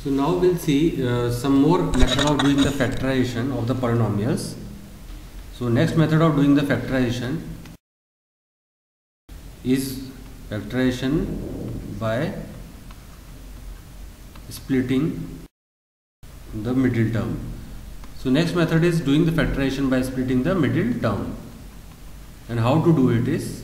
So now we'll see some more method of doing the factorization of the polynomials. So next method of doing the factorization is factorization by splitting the middle term. So next method is doing the factorization by splitting the middle term. And how to do it is,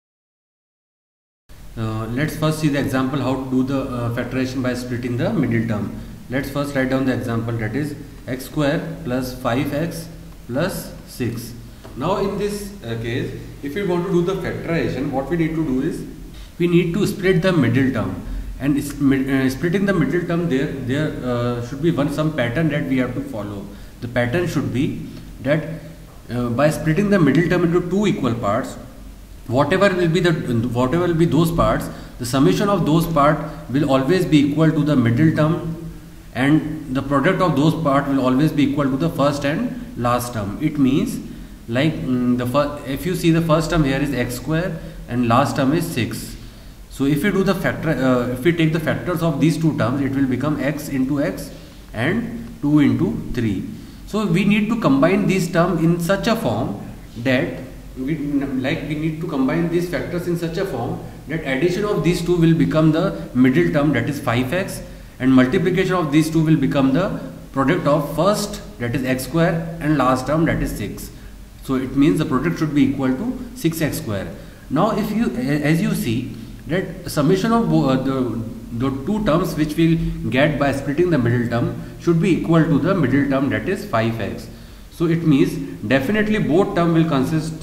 let's first see the example how to do the factorization by splitting the middle term. Let's first write down the example, that is x square plus 5x plus 6. Now in this case, if we want to do the factorization, what we need to do is we need to split the middle term. And splitting the middle term, there should be some pattern that we have to follow. The pattern should be that by splitting the middle term into two equal parts, whatever will be those parts, the summation of those parts will always be equal to the middle term, and the product of those parts will always be equal to the first and last term. It means, like if you see the first term here is x square and last term is 6. So if we do the if we take the factors of these two terms, it will become x into x and 2 into 3. So we need to combine these terms in such a form that we need to combine these factors in such a form that addition of these two will become the middle term, that is 5x, and multiplication of these two will become the product of first, that is x square, and last term, that is 6. So it means the product should be equal to 6x square. Now if you, as you see, that summation of the two terms which we'll get by splitting the middle term should be equal to the middle term, that is 5x. So it means definitely both term will consist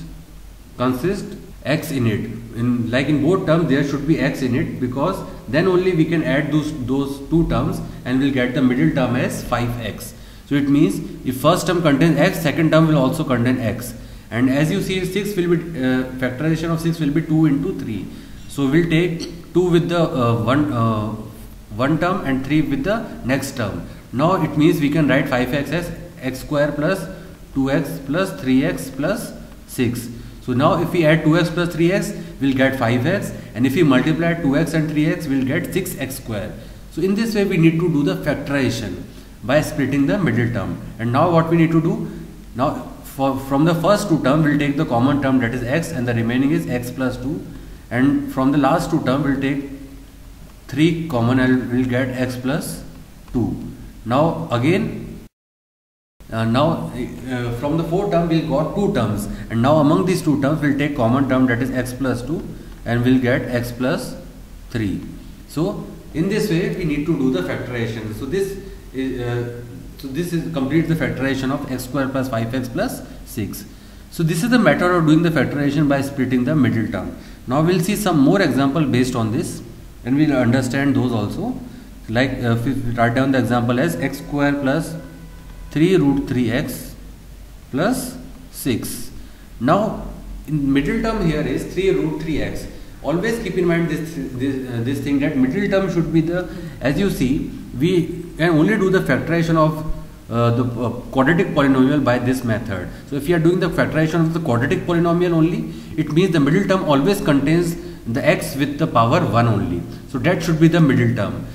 x in it. In both terms there should be x in it, because then only we can add those two terms and we'll get the middle term as 5x. So it means if first term contains x, second term will also contain x. And as you see, 6 will be factorization of 6 will be 2 into 3. So we'll take 2 with the one term and 3 with the next term. Now it means we can write 5x as x square plus 2x plus 3x plus 6. So now if we add 2x plus 3x, we'll get 5x, and if we multiply 2x and 3x, we'll get 6x square. So in this way we need to do the factorization by splitting the middle term. And now what we need to do, now from the first two terms we'll take the common term, that is x, and the remaining is x plus 2, and from the last two terms we'll take 3 common and we'll get x plus 2. Now again, from the fourth term we'll got two terms, and now among these two terms we'll take common term, that is x plus 2, and we'll get x plus 3. So in this way we need to do the factorization. So this is complete the factorization of x square plus 5x plus 6. So this is the method of doing the factorization by splitting the middle term. Now we'll see some more example based on this, and we'll understand those also. Like if we write down the example as x square plus 3 root 3x plus 6. Now in middle term here is 3 root 3x. Always keep in mind this thing, that middle term should be the, as you see, we can only do the factorization of the quadratic polynomial by this method. So if you are doing the factorization of the quadratic polynomial only, it means the middle term always contains the x with the power 1 only. So that should be the middle term.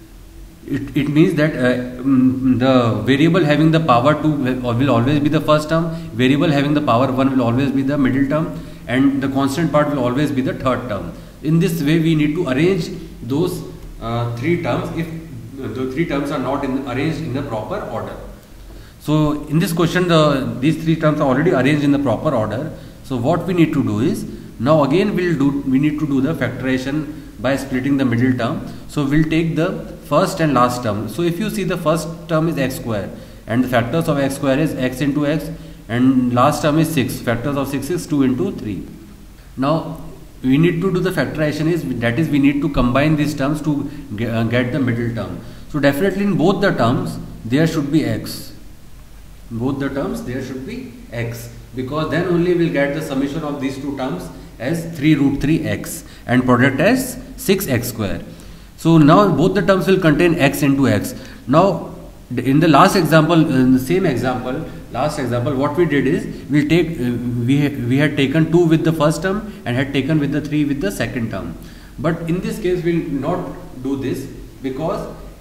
It means that the variable having the power 2 will always be the first term, variable having the power 1 will always be the middle term, and the constant part will always be the third term. In this way we need to arrange those three terms if the three terms are not arranged in the proper order. So in this question these three terms are already arranged in the proper order. So what we need to do is, now again we need to do the factorization by splitting the middle term. So we'll take the first and last term. So if you see, the first term is x square, and the factors of x square is x into x, and last term is 6. Factors of 6 is 2 into 3. Now we need to do the factorization that is we need to combine these terms to get the middle term. So definitely in both the terms there should be x. In both the terms there should be x, because then only we'll get the summation of these two terms as 3 root 3x and product as 6x square. So now both the terms will contain x into x. Now in the last example, in the same example, last example, what we did is we'll take we had taken 2 with the first term and had taken with the 3 with the second term. But in this case we'll not do this, because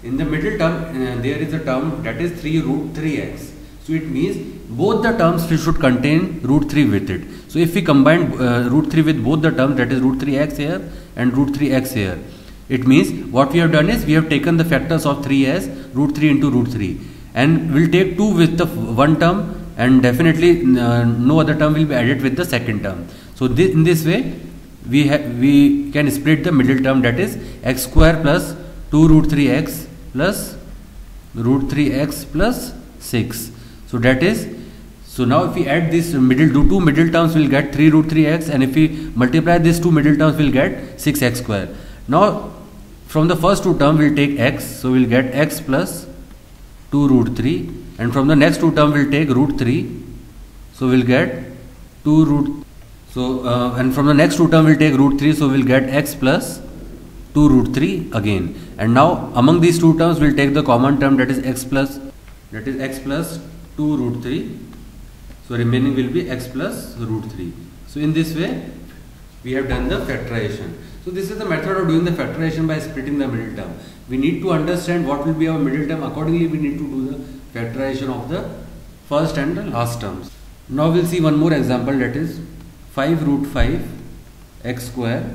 in the middle term there is a term that is 3 root 3x. So it means both the terms should contain root 3 with it. So if we combine root 3 with both the terms, that is root 3x here and root 3x here, it means what we have done is we have taken the factors of 3 as root 3 into root 3, and we'll take 2 with the one term, and definitely no other term will be added with the second term. So in this way we can split the middle term, that is x square plus 2 root 3x plus root 3x plus 6. So that is, so now if we add this two middle terms, we'll get 3 root 3x, and if we multiply these two middle terms, we'll get 6x square. Now from the first two terms we'll take x, so we'll get x plus 2 root 3, and from the next two terms we'll take root 3, so we'll get 2 root, so and from the next two terms we'll take root 3, so we'll get x plus 2 root 3 again. And now among these two terms we'll take the common term, that is x plus 2 root 3, so remaining will be x plus root 3. So in this way we have done the factorization. So this is the method of doing the factorization by splitting the middle term. We need to understand what will be our middle term, accordingly we need to do the factorization of the first and the last terms. Now we'll see one more example, that is 5 root 5 x square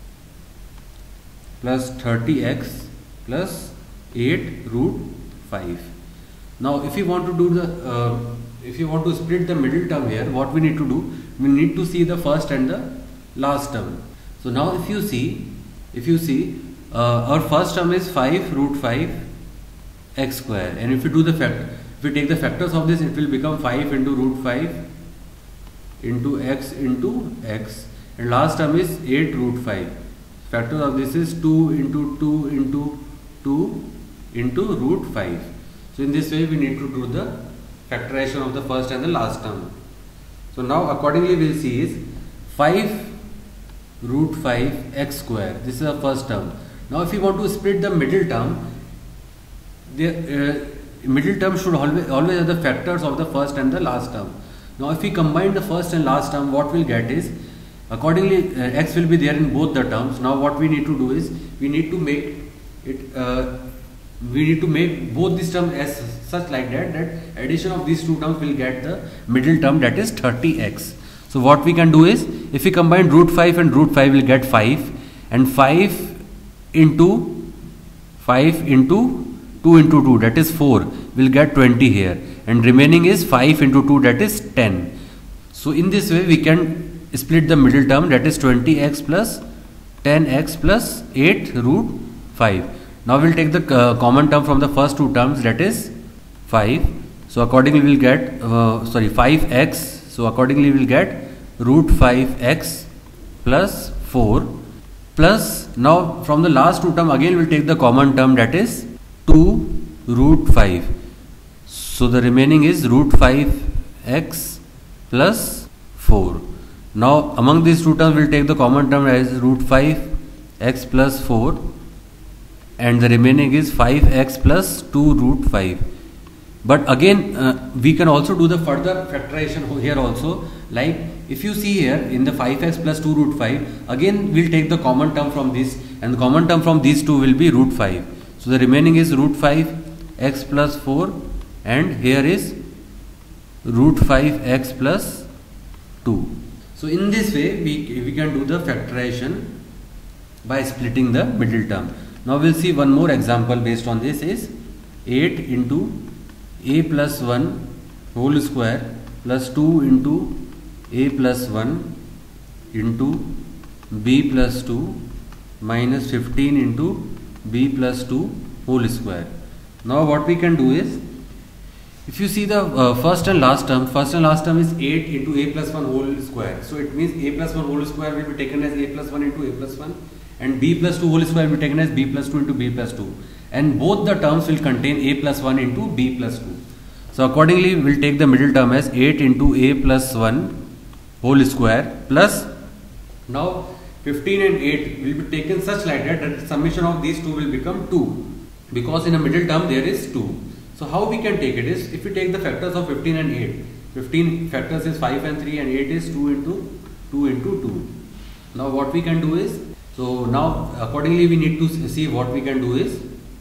plus 30x plus 8 root 5. Now if you want to do the if you want to split the middle term here, what we need to do, we need to see the first and the last term. So now if you see our first term is 5 root 5 x square, and if you do the if we take the factors of this, it will become 5 into root 5 into x, and last term is 8 root 5. Factors of this is 2 into 2 into 2 into root 5. So in this way we need to do the factorization of the first and the last term. So now accordingly we'll see is 5 root 5 x square, this is the first term. Now if you want to split the middle term, the middle term should always have the factors of the first and the last term. Now if we combine the first and last term, what we'll get is, accordingly x will be there in both the terms. Now what we need to do is, we need to make it both these terms as such like that addition of these two terms will get the middle term, that is 30x. So what we can do is, if we combine root 5 and root 5, we'll get 5, and 5 into 2 into 2, that is 4, we'll get 20 here, and remaining is 5 into 2, that is 10. So in this way we can split the middle term, that is 20x plus 10x plus 8 root 5. Now we'll take the common term from the first two terms, that is 5. So accordingly we'll get 5x. So accordingly we'll get root 5x plus 4, plus now from the last two term again we'll take the common term, that is 2 root 5. So the remaining is root 5x plus 4. Now among these two terms we'll take the common term as root 5x plus 4, and the remaining is 5x plus 2 root 5. But again we can also do the further factorization here also, like if you see here in the 5x plus 2 root 5, again we'll take the common term from this, and the common term from these two will be root 5. So the remaining is root 5x plus 4, and here is root 5x plus 2. So in this way we can do the factorization by splitting the middle term. Now we'll see one more example based on this, is 8 into a plus 1 whole square plus 2 into a plus 1 into b plus 2 minus 15 into b plus 2 whole square. Now what we can do is, if you see the first and last term is 8 into a plus 1 whole square. So it means a plus 1 whole square will be taken as a plus 1 into a plus 1, and b plus 2 whole square will be taken as b plus 2 into b plus 2, and both the terms will contain a plus 1 into b plus 2. So accordingly we will take the middle term as 8 into a plus 1 whole square plus, now 15 and 8 will be taken such like that the summation of these two will become 2, because in a middle term there is 2. So how we can take it is, if we take the factors of 15 and 8, 15 factors is 5 and 3, and 8 is 2 into 2. Now what we can do is, so now accordingly we need to see what we can do is,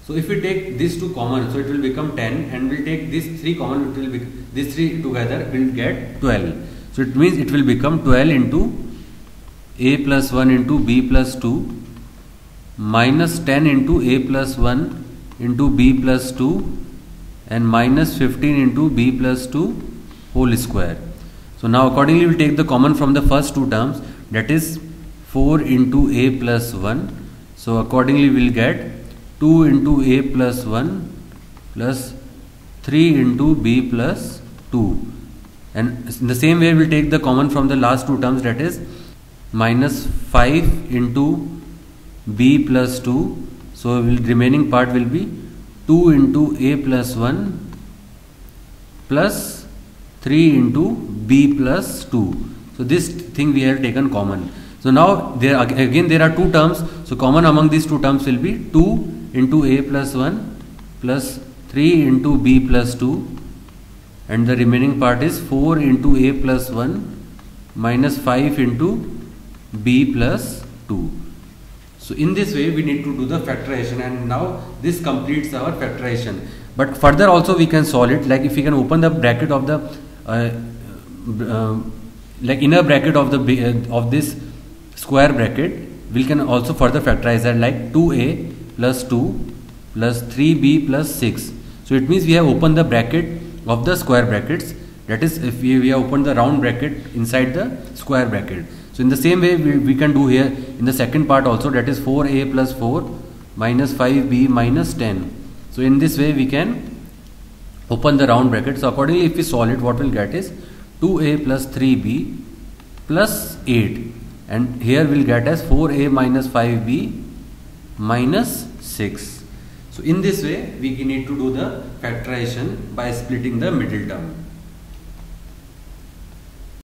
So if we take these two common, so it will become 10, and we'll take these 3 common, it will be, these 3 together will get 12. So it means it will become 12 into a plus 1 into b plus 2 minus 10 into a plus 1 into b plus 2 and minus 15 into b plus 2 whole square. So now accordingly we will take the common from the first two terms, that is 4 into a plus 1. So accordingly we will get 2 into a plus 1 plus 3 into b plus 2. And in the same way we will take the common from the last two terms, that is minus 5 into b plus 2. So remaining part will be 2 into a plus 1 plus 3 into b plus 2. So this thing we have taken common. So now there again there are two terms. So common among these two terms will be 2 into a plus 1 plus 3 into b plus 2, and the remaining part is 4 into a plus 1 minus 5 into b plus 2. So in this way we need to do the factorization, and now this completes our factorization. But further also we can solve it, like if we can open the bracket of the like inner bracket of the of this square bracket, we can also further factorize that, like 2a plus 2 plus 3b plus 6. So it means we have opened the bracket of the square brackets, that is if we have opened the round bracket inside the square bracket. So in the same way we can do here in the second part also, that is 4a plus 4 minus 5b minus 10. So in this way we can open the round bracket. So accordingly if we solve it, what we'll get is 2a plus 3b plus 8, and here we'll get as 4a minus 5b minus 6. So in this way we need to do the factorization by splitting the middle term.